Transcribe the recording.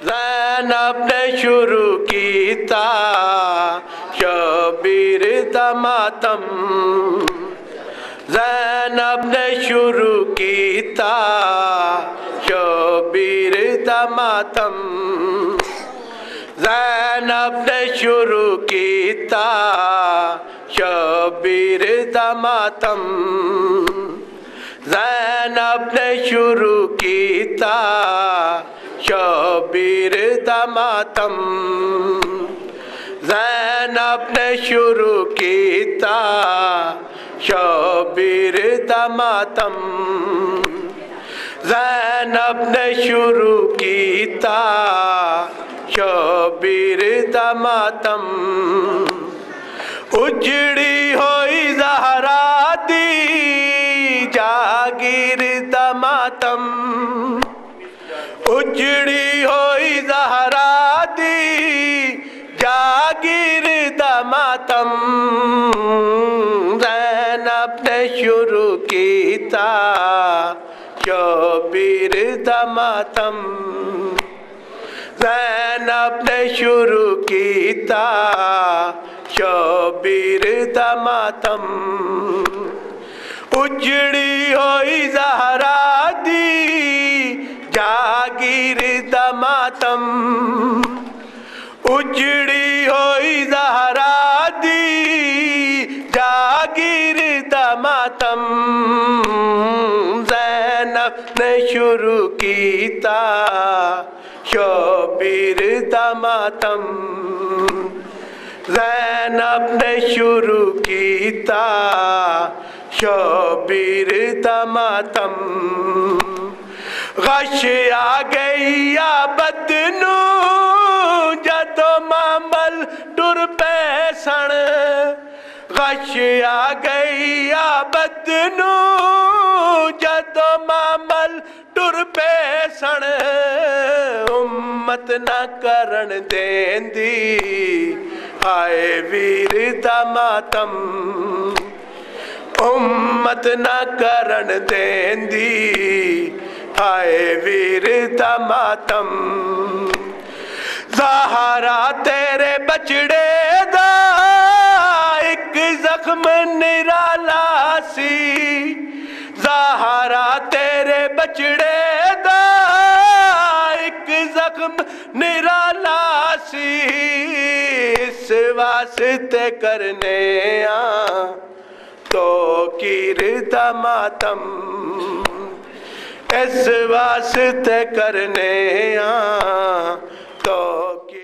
زینب نے شروع کیتا شبیر دا ماتم زینب نے شروع کیتا شبیر دا ماتم زینب نے شروع کیتا شبیر دا ماتم زینب نے شروع کیتا شبیر دا ماتم زینب نے شروع کیتا شبیر دا ماتم زینب نے شروع کیتا شبیر دا ماتم اجڑی ہوئی زہرا دی جاگیر دا ماتم اجڑی ہوئی زہرا دی جاگیر دا ماتم زینب نے شروع کیتا شبیر دا ماتم زینب نے شروع کیتا شبیر دا ماتم اجڑی ہوئی زہرا دی جاگیر دا ماتم اجڑی ہوئی زہرا دی جاگیر دا ماتم زینب نے شروع کیتا شبیر دا ماتم زینب نے شروع کیتا شبیر دا ماتم غش آ گئی یا بدنو جدو مامل ٹر پیسن غش آ گئی یا بدنو جدو مامل ٹر پیسن امت نہ کرن دیندی ہائے ویر دا ماتم امت نہ کرن دیندی ہائے ویر دا ماتم زہرا تیرے بچڑے دا ایک زخم نرالا سی زہرا تیرے بچڑے دا ایک زخم نرالا سی اس واسطے کرنے تو کیر دا ماتم اس واسطے کرنے تو